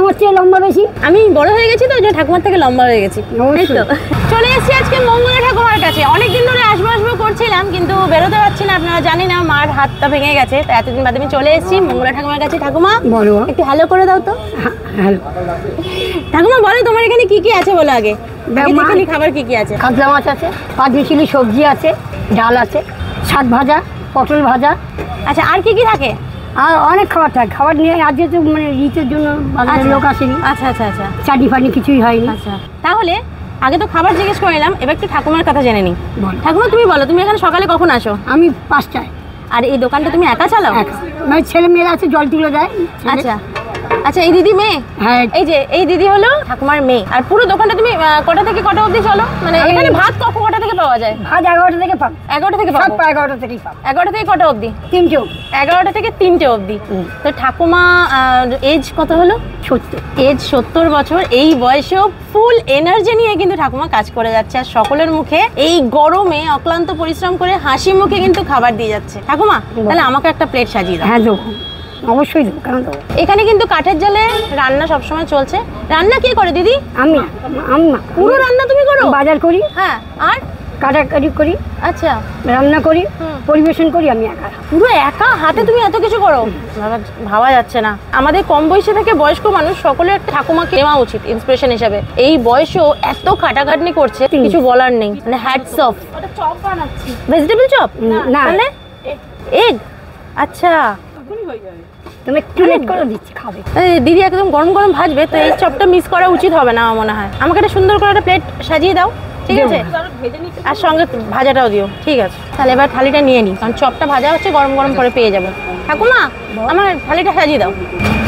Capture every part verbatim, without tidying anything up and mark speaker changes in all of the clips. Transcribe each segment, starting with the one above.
Speaker 1: তোমার চেয়ে লম্বা বেশি।
Speaker 2: আমি বড় হয়ে গেছি তো, যে ঠাকুমার থেকে লম্বা হয়ে গেছি। চলে এসেছি আজকে মঙ্গলা ঠাকুমার কাছে। অনেকদিন ধরে আসবো আসবো করছিলাম, কিন্তু বেরোতে পারছি না। আপনারা জানি না, মার হাতটা ভেঙে গেছে, তো এতদিন বাদে আমি চলে এসেছি মঙ্গলা ঠাকুমার কাছে। ঠাকুমা
Speaker 1: বলো,
Speaker 2: একটু হ্যালো করে দাও তো।
Speaker 1: হ্যালো
Speaker 2: ঠাকুমা বলো তোমার এখানে কি কি আছে বলো আগে। এখানে খাবার কি কি আছে?
Speaker 1: কাতলা মাছ আছে, পাঁচ মিশালি সবজি আছে, ডাল আছে, শাক ভাজা, পটল ভাজা।
Speaker 2: আচ্ছা, আর কি কি থাকে?
Speaker 1: আর অনেক খাবার থাকে। খাবার নিয়ে আজকে তো মানে রিচের জন্য বাজারের লোক আসেনি।
Speaker 2: আচ্ছা আচ্ছা আচ্ছা,
Speaker 1: চাটনি ফাটনি কিছুই হয়নি।
Speaker 2: আচ্ছা, তাহলে আগে তো খাবার জিজ্ঞেস করে নিলাম, এবার একটু ঠাকুমার কথা জেনে নিই। ঠাকুমা তুমি বলো, তুমি এখানে সকালে কখন আসো?
Speaker 1: আমি পাঁচটায়।
Speaker 2: আর এই দোকানটা তুমি একা চালাও?
Speaker 1: মানে ছেলে মেয়েরা আছে, জল তুলে দেয়।
Speaker 2: আচ্ছা আচ্ছা, এই দিদি মেয়ে?
Speaker 1: হ্যাঁ,
Speaker 2: এই যে এই দিদি হলো ঠাকুমার মেয়ে। আর পুরো দোকানটা তুমি কটা থেকে কটা অবধি চলো? মানে এখানে ভাত কখন কটা থেকে পাওয়া যায়?
Speaker 1: ভাত এগারোটা থেকে পাবো।
Speaker 2: এগারোটা থেকে পাবো?
Speaker 1: এগারোটা থেকেই পাবো।
Speaker 2: এগারোটা থেকে কটা অবধি?
Speaker 1: তিনটে।
Speaker 2: এগারোটা থেকে তিনটে অবধি। তো ঠাকুমা এজ কত হলো?
Speaker 1: সত্তর।
Speaker 2: এজ সত্তর বছর। এই বয়সেও ফুল এনার্জি নিয়ে কিন্তু ঠাকুমা কাজ করে যাচ্ছে, আর সকলের মুখে এই গরমে অক্লান্ত পরিশ্রম করে হাসি মুখে কিন্তু খাবার দিয়ে যাচ্ছে। ঠাকুমা তাহলে আমাকে একটা প্লেট সাজিয়ে দাও।
Speaker 1: হ্যাঁ দেবো, অবশ্যই দেবো, কেন দেবো।
Speaker 2: এখানে কিন্তু কাঠের জালে রান্না সবসময় চলছে। রান্না কে করে দিদি?
Speaker 1: আমি। আমি না,
Speaker 2: পুরো রান্না তুমি করো?
Speaker 1: বাজার করি,
Speaker 2: হ্যাঁ, আর
Speaker 1: কাটাকাটি করি।
Speaker 2: আচ্ছা,
Speaker 1: রান্না করি, পরিবেশন করি আমি একা।
Speaker 2: পুরো একা হাতে তুমি এত কিছু করো? ভাবা যাচ্ছে না। আমাদের কম বয়সী থেকে বয়স্ক মানুষ সকলের ঠাকুমাকে নেওয়া উচিত ইন্সপিরেশন হিসাবে। এই বয়সেও এত খাটাখাটনি করছে, কিছু বলার নেই। মানে হ্যাটস অফ। ওটা চপ বানাচ্ছি। Vegetable chop? না, তাহলে এগ। আচ্ছা,
Speaker 1: তুমি একটু লেট করে দিচ্ছি, খাবে।
Speaker 2: দিদি একদম গরম গরম ভাজবে, তো এই চপটা মিস করা উচিত হবে না আমার মনে হয়। আমাকে একটা সুন্দর করে একটা প্লেট সাজিয়ে দাও, ঠিক আছে? আর সঙ্গে ভাজাটাও দিও, ঠিক আছে? তাহলে এবার থালিটা নিয়ে নিই, কারণ চপটা ভাজা হচ্ছে, গরম গরম করে পেয়ে যাবো। ঠাকুমা আমার থালিটা সাজিয়ে দাও।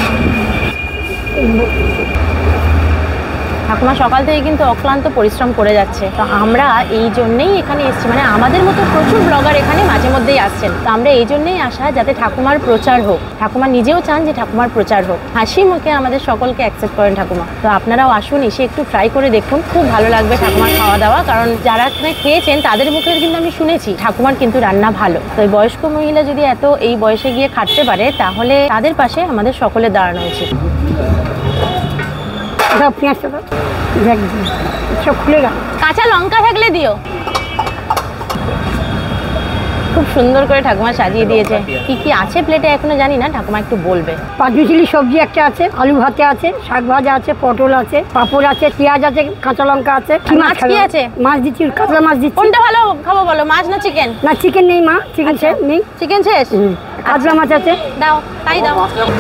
Speaker 2: ঠাকুমা সকাল থেকে কিন্তু অক্লান্ত পরিশ্রম করে যাচ্ছে, তো আমরা এই জন্যেই এখানে এসেছি। মানে আমাদের মতো প্রচুর ব্লগার এখানে মাঝে মধ্যেই আসছেন, তো আমরা এই জন্যেই আসা যাতে ঠাকুমার প্রচার হোক। ঠাকুমা নিজেও চান যে ঠাকুমার প্রচার হোক। হাসি মুখে আমাদের সকলকে অ্যাকসেপ্ট করেন ঠাকুমা। তো আপনারাও আসুন, এসে একটু ট্রাই করে দেখুন, খুব ভালো লাগবে ঠাকুমার খাওয়া দাওয়া। কারণ যারা এখানে খেয়েছেন তাদের মুখে কিন্তু আমি শুনেছি ঠাকুমার কিন্তু রান্না ভালো। তো এই বয়স্ক মহিলা যদি এত এই বয়সে গিয়ে খাটতে পারে, তাহলে তাদের পাশে আমাদের সকলের দাঁড়ানো উচিত। কাঁচা লঙ্কা থাকলে দিও। খুব সুন্দর করে ঠাকুমা সাজিয়ে দিয়েছে। কি কি আছে প্লেটে এখনো জানি না, ঠাকুমা একটু বলবে।
Speaker 1: পাঁচ মিশালি সবজি একটা আছে, আলু ভাতে আছে, শাক ভাজা আছে, পটল আছে, পাঁপড় আছে, পেঁয়াজ আছে, কাঁচা লঙ্কা আছে।
Speaker 2: মাছ কি আছে?
Speaker 1: মাছ দিচ্ছি, কাতলা মাছ দিচ্ছি।
Speaker 2: কোনটা ভালো খাবো বলো, মাছ না চিকেন?
Speaker 1: না, চিকেন নেই মা, চিকেন শেষ নেই।
Speaker 2: চিকেন শেষ?
Speaker 1: কাতলা মাছ আছে,
Speaker 2: দাও, তাই দাও।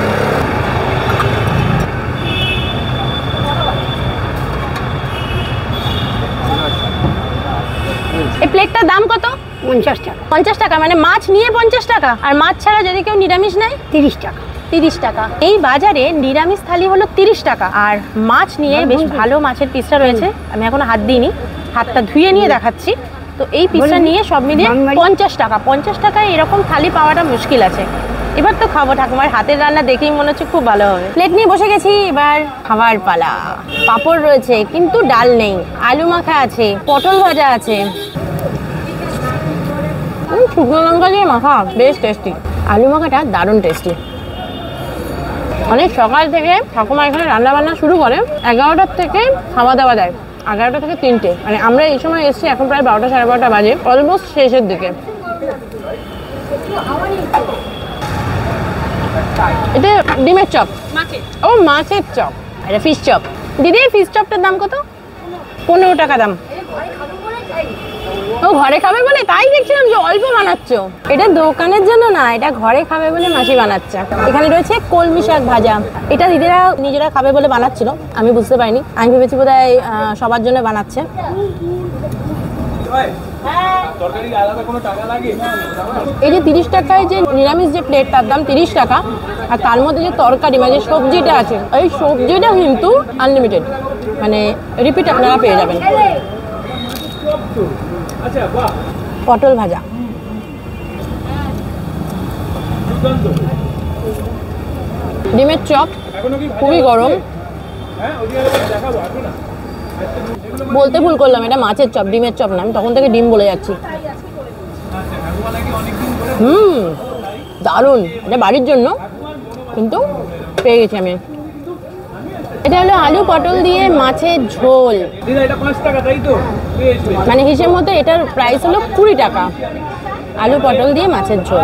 Speaker 2: এই প্লেটটার দাম কত?
Speaker 1: পঞ্চাশ টাকা।
Speaker 2: পঞ্চাশ টাকা মানে মাছ নিয়ে পঞ্চাশ টাকা? আর মাছ ছাড়া যদি কেউ নিরামিষ নেয়?
Speaker 1: তিরিশ টাকা।
Speaker 2: তিরিশ টাকা। এই বাজারে নিরামিষ থালি হলো তিরিশ টাকা, আর মাছ নিয়ে বেশ ভালো মাছের পিসটা রয়েছে। আমি এখনো হাত দিইনি, হাতটা ধুয়ে নিয়ে দেখাচ্ছি। তো এই পিসটা নিয়ে সব মিলিয়ে পঞ্চাশ টাকা। পঞ্চাশ টাকায় এরকম থালি পাওয়াটা মুশকিল আছে। এবার তো খাবো, ঠাকুমার হাতের রান্না দেখেই মনে হচ্ছে খুব ভালো হবে। প্লেট নিয়ে বসে গেছি, এবার খাবার পালা। পাঁপড় রয়েছে কিন্তু ডাল নেই, আলু মাখা আছে, পটল ভাজা আছে, শুকনো লঙ্কা দিয়ে মাখা, বেশ টেস্টি। আলু মাখাটা দারুণ টেস্টি। অনেক সকাল থেকে ঠাকুমা এখানে রান্না বান্না শুরু করে, এগারোটার থেকে খাওয়া দাওয়া দেয়, এগারোটা থেকে তিনটে। মানে আমরা এই সময় এসেছি, এখন প্রায় বারোটা সাড়ে বারোটা বাজে, অলমোস্ট শেষের দিকে। এটা ডিমের চপ। ও মাছের চপ, এটা ফিশ চপ। দিদি ফিশ চপটার দাম কত? পনেরো টাকা দাম। ও ঘরে খাবে বলে, তাই দেখছিলাম যে অল্প বানাচ্ছ। এটা দোকানের জন্য না, এটা ঘরে খাবে বলে মাসি বানাচ্ছে। এখানে রয়েছে কলমি শাক ভাজা, এটা দিদিরা নিজেরা খাবে বলে বানাচ্ছিল, আমি বুঝতে পারিনি। আমি ভেবেছি বোধহয় সবার জন্য বানাচ্ছে। এই যে তিরিশ টাকায় যে নিরামিষ যে প্লেট, তার দাম তিরিশ টাকা। আর তার মধ্যে যে তরকারি মানে যে সবজিটা আছে, এই সবজিটা কিন্তু আনলিমিটেড, মানে রিপিট আপনারা পেয়ে যাবেন। পটল ভাজা, ডিমের চপ খুবই গরম। বলতে ভুল করলাম, এটা মাছের চপ, ডিমের চপ না। আমি তখন থেকে ডিম বলে যাচ্ছি। হুম, দারুণ। এটা বাড়ির জন্য, কিন্তু পেয়ে গেছি আমি। এটা হলো আলু পটল দিয়ে মাছের ঝোল, মানে হিসেব মতো এটার প্রাইস হলো কুড়ি টাকা। আলু পটল দিয়ে মাছের ঝোল।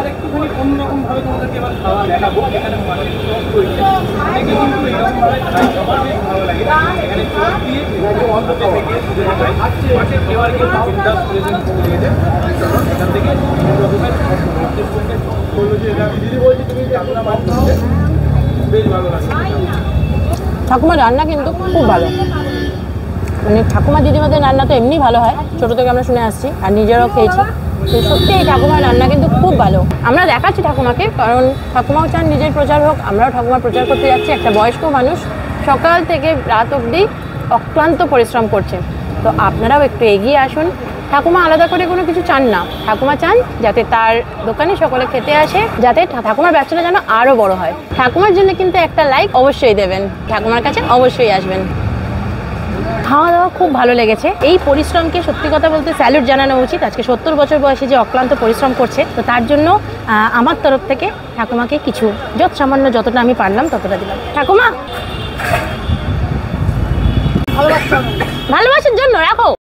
Speaker 2: ঠাকুমার রান্না কিন্তু খুব ভালো, মানে ঠাকুমা দিদিমাদের রান্না তো এমনি ভালো হয়, ছোটো থেকে আমরা শুনে আসছি আর নিজেরাও খেয়েছি। তো সত্যি এই ঠাকুমার রান্না কিন্তু খুব ভালো। আমরা দেখাচ্ছি ঠাকুমাকে, কারণ ঠাকুমাও চান নিজের প্রচার হোক, আমরাও ঠাকুমার প্রচার করতে যাচ্ছি। একটা বয়স্ক মানুষ সকাল থেকে রাত অবধি অক্লান্ত পরিশ্রম করছে, তো আপনারাও একটু এগিয়ে আসুন। ঠাকুমা আলাদা করে কোনো কিছু চান না, ঠাকুমা চান যাতে তার দোকানে সকলে খেতে আসে, যাতে ঠাকুমার ব্যবসাটা যেন আরও বড় হয়। ঠাকুমার জন্য কিন্তু একটা লাইক অবশ্যই দেবেন, ঠাকুমার কাছে অবশ্যই আসবেন। খাওয়া দাওয়া খুব ভালো লেগেছে। এই পরিশ্রমকে সত্যি কথা বলতে স্যালুট জানানো উচিত। আজকে সত্তর বছর বয়সে যে অক্লান্ত পরিশ্রম করছে, তো তার জন্য আমার তরফ থেকে ঠাকুমাকে কিছু যত সামান্য যতটা আমি পারলাম ততটা দিলাম। ঠাকুমা ভালোবাসার জন্য রাখো।